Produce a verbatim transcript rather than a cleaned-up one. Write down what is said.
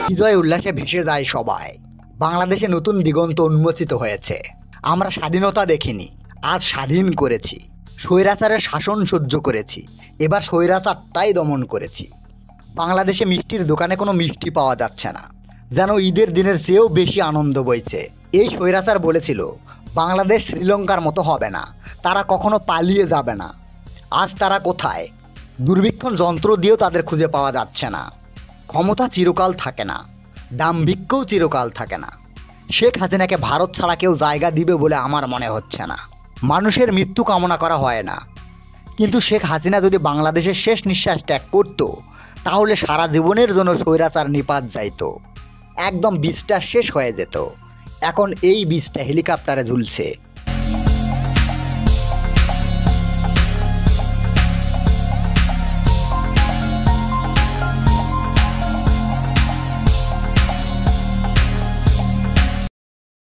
বিজয় উল্লাসে ভেসে যায় সবাই। বাংলাদেশে নতুন দিগন্ত উন্মোচিত হয়েছে। আমরা স্বাধীনতা দেখিনি, আজ স্বাধীন করেছি। স্বৈরাচারের শাসন সহ্য করেছি, এবার স্বৈরাচারটাই দমন করেছি। বাংলাদেশে মিষ্টির দোকানে কোনো মিষ্টি পাওয়া যাচ্ছে না, যেন ঈদের দিনের চেয়েও বেশি আনন্দ বইছে। এই স্বৈরাচার বলেছিল বাংলাদেশ শ্রীলঙ্কার মতো হবে না, তারা কখনো পালিয়ে যাবে না। আজ তারা কোথায়? দূরবীক্ষণ যন্ত্র দিয়েও তাদের খুঁজে পাওয়া যাচ্ছে না। ক্ষমতা চিরকাল থাকে না, দাম্ভিক্যও চিরকাল থাকে না। শেখ হাসিনাকে ভারত ছাড়া কেউ জায়গা দিবে বলে আমার মনে হচ্ছে না। মানুষের মৃত্যু কামনা করা হয় না, কিন্তু শেখ হাসিনা যদি বাংলাদেশের শেষ নিঃশ্বাস ত্যাগ করতো, তাহলে সারা জীবনের জন্য স্বৈরাচার নিপাত যাইত, একদম বীজটা শেষ হয়ে যেত। এখন এই বীজটা হেলিকপ্টারে ঝুলছে।